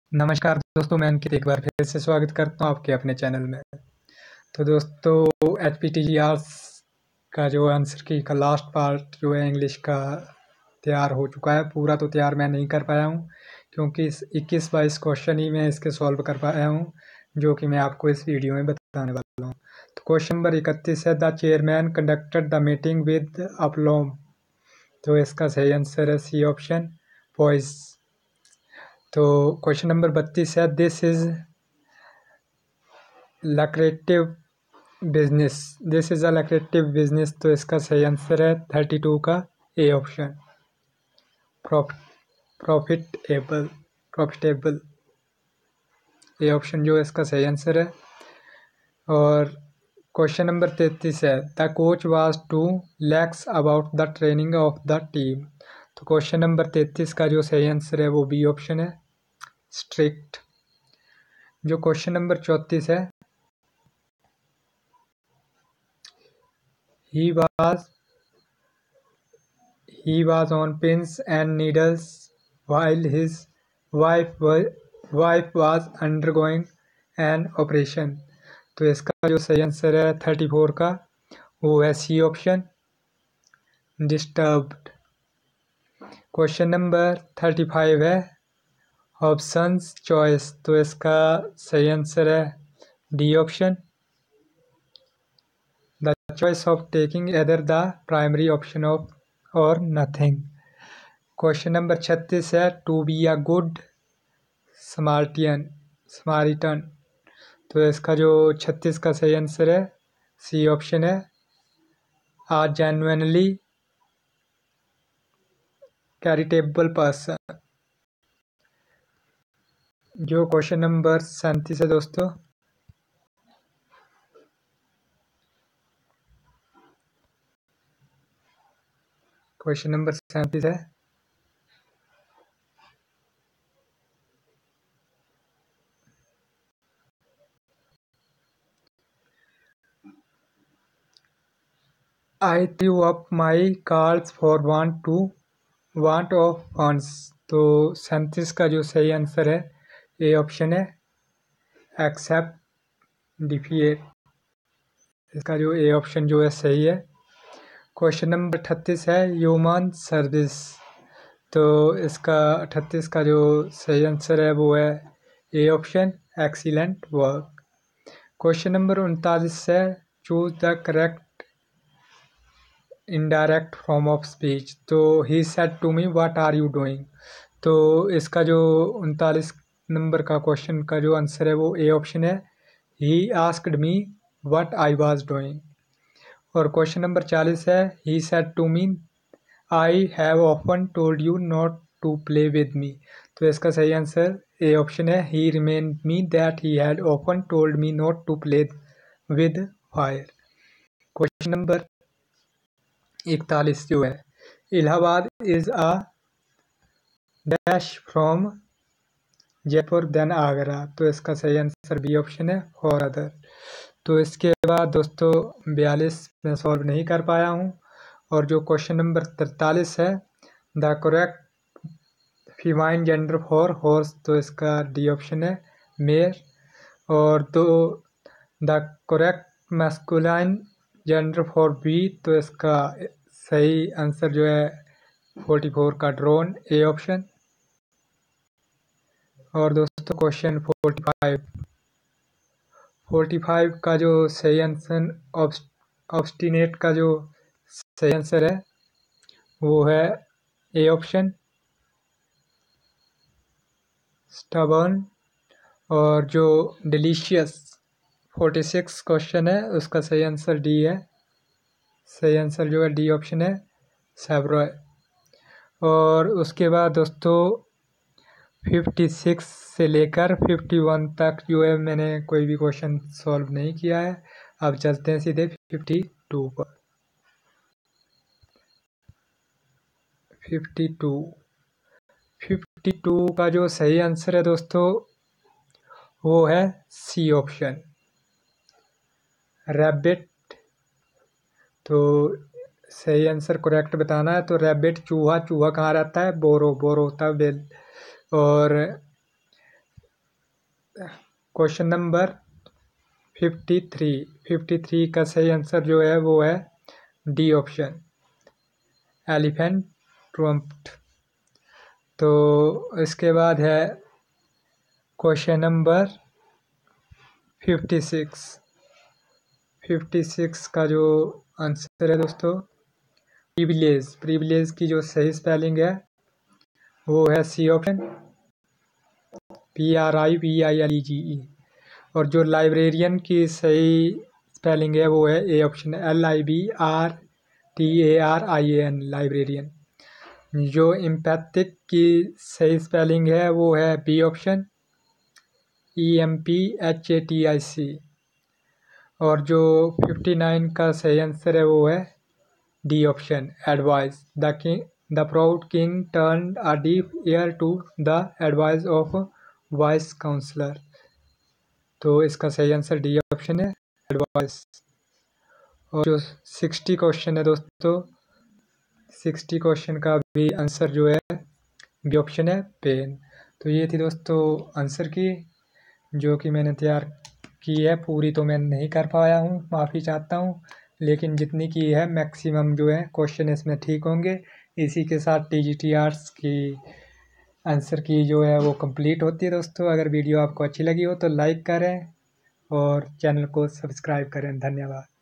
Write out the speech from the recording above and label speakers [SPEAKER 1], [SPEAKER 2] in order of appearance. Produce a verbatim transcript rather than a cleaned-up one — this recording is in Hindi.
[SPEAKER 1] नमस्कार दोस्तों, मैं अंकित एक बार फिर से स्वागत करता हूँ आपके अपने चैनल में। तो दोस्तों, H P T G R का जो आंसर की का लास्ट पार्ट जो है इंग्लिश का तैयार हो चुका है। पूरा तो तैयार मैं नहीं कर पाया हूँ क्योंकि इस इक्कीस बाईस क्वेश्चन ही मैं इसके सॉल्व कर पाया हूँ, जो कि मैं आपको इस वीडियो में बताने वाला हूँ। तो क्वेश्चन नंबर इकतीस है, the chairman conducted the meeting with aplomb. तो इसका सही आंसर है सी ऑप्शन, वॉइस। तो क्वेश्चन नंबर बत्तीस है, this is lucrative business. This is a lucrative business. तो इसका सही आंसर है थर्टी टू का A option, profitable profitable A option जो इसका सही आंसर है। और क्वेश्चन नंबर तैंतीस है, the coach was too lax about the training of the team. तो क्वेश्चन नंबर तैंतीस का जो सही आंसर है वो बी ऑप्शन है, स्ट्रिक्ट। जो क्वेश्चन नंबर चौंतीस है, he was he was on pins and needles while his wife was wife was undergoing an operation। तो इसका जो सही आंसर है थर्टी फोर का वो है C option, disturbed. Question number thirty five है, ऑप्शंस चॉइस। तो इसका सही आंसर है D option, the choice of taking either the primary option of or nothing. Question number छत्तीस है, to be a good Samaritan Samaritan. तो इसका जो छत्तीस का सही आंसर है सी ऑप्शन है, आ जेन्युइनली कैरिटेबल पर्सन। जो क्वेश्चन नंबर सैंतीस है दोस्तों, क्वेश्चन नंबर सैंतीस है, I threw up my cards for want to want of funds. तो सैंतीस का जो सही आंसर है ए ऑप्शन है, एक्सेप्ट डिफिएट। इसका जो ए ऑप्शन जो है सही है। क्वेश्चन नंबर अठतीस है, ह्यूमन सर्विस। तो इसका अठतीस का जो सही आंसर है वो है A option, excellent work. Question number उनतालीस है, choose the correct indirect form of speech. तो he said to me what are you doing. तो इसका जो उनतालीस नंबर का क्वेश्चन का जो आंसर है वो ए ऑप्शन है, he asked me what I was doing. और क्वेश्चन नंबर चालीस है, he said to me I have often told you not to play with me. तो इसका सही आंसर ए ऑप्शन है, he reminded me that he had often told me not to play with fire. Question number इकतालीस जो है, Allahabad is a dash from Jaipur than Agra. तो इसका सही आंसर बी ऑप्शन है, फॉर अदर। तो इसके बाद दोस्तों बयालीस मैं सॉल्व नहीं कर पाया हूँ। और जो क्वेश्चन नंबर तैंतालीस है, the correct feminine gender for horse. तो इसका डी ऑप्शन है, मेयर। और दो the correct masculine gender for bee. तो इसका सही आंसर जो है फोर्टी फोर का ड्रोन, ए ऑप्शन। और दोस्तों question forty five forty five का जो सही आंसर ऑब्स्टिनेट का जो सही आंसर है वो है ए ऑप्शन, स्टबर्न। और जो डिलीशियस फोर्टी सिक्स क्वेश्चन है उसका सही आंसर डी है। सही आंसर जो है डी ऑप्शन है, सेब्रॉय। और उसके बाद दोस्तों फिफ्टी सिक्स से लेकर फिफ्टी वन तक जो है मैंने कोई भी क्वेश्चन सॉल्व नहीं किया है। अब चलते हैं सीधे फिफ्टी टू पर। फिफ्टी टू फिफ्टी टू का जो सही आंसर है दोस्तों वो है सी ऑप्शन, रैबिट। तो सही आंसर करेक्ट बताना है तो रैबिट चूहा, चूहा कहाँ रहता है, बोरो, बोरो होता है बेल। और question number fifty three fifty three का सही आंसर जो है वो है डी ऑप्शन, एलिफेंट ट्रम्प्ट। तो इसके बाद है question number fifty six fifty six का जो आंसर है दोस्तों, प्रिविलेज। प्रिविलेज की जो सही स्पेलिंग है वो है C option, P R I V I L E G E. और जो लाइब्रेरियन की सही स्पेलिंग है वो है A option, L I B R T A R I A N, librarian. जो एम्पैथिक की सही स्पेलिंग है वो है B option, E M P H A T I C. और जो फिफ्टी नाइन का सही आंसर है वो है D option, advice. The king the proud king turn a deaf ear to the advice of vice counsellor. तो इसका सही आंसर डी ऑप्शन है, एडवाइस। और जो सिक्सटी क्वेश्चन है दोस्तों, सिक्सटी क्वेश्चन का भी आंसर जो है बी ऑप्शन है, पेन। तो ये थी दोस्तों आंसर की जो कि मैंने तैयार की है। पूरी तो मैं नहीं कर पाया हूँ, माफ़ी चाहता हूँ, लेकिन जितनी की है मैक्सिमम जो है क्वेश्चन इसमें ठीक होंगे। इसी के साथ टी जी टी आर्ट्स की आंसर की जो है वो कंप्लीट होती है दोस्तों। अगर वीडियो आपको अच्छी लगी हो तो लाइक करें और चैनल को सब्सक्राइब करें। धन्यवाद।